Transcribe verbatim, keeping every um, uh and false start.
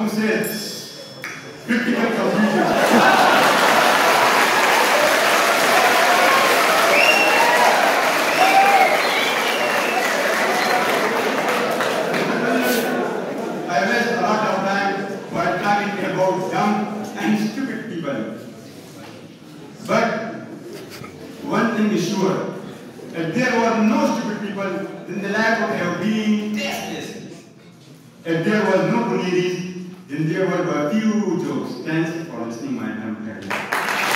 who says critical confusion. I waste a lot of time while talking about dumb and stupid people. But one thing is sure, if there were no stupid people, then the life would have been tasteless. If there was no bullies, then there were a few jokes. Thanks for listening, my time.